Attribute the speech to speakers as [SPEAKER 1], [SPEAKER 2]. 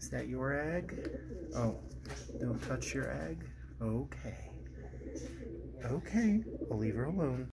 [SPEAKER 1] Is that your egg? Oh, don't touch your egg? Okay. Okay, I'll leave her alone.